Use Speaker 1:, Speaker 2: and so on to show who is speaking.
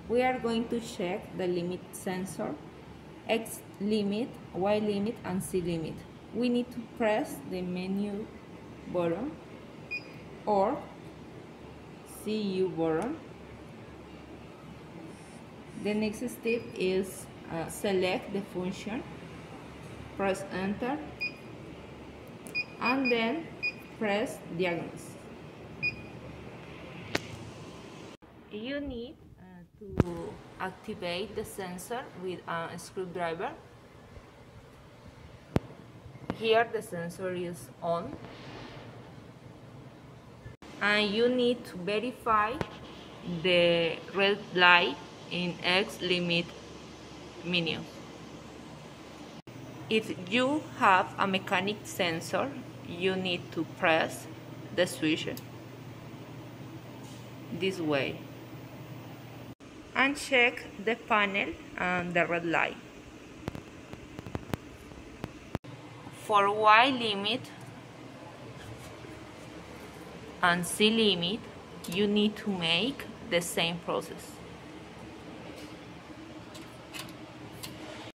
Speaker 1: we are going to check the limit sensor, X limit, Y limit, and Z limit. We need to press the menu button or CU button. The next step is select the function, press enter, and then press diagnose. You need to activate the sensor with a screwdriver. Here the sensor is on, and you need to verify the red light in X limit menu. If you have a mechanic sensor, you need to press the switch this way and check the panel and the red light. For Y limit and Z limit, you need to make the same process.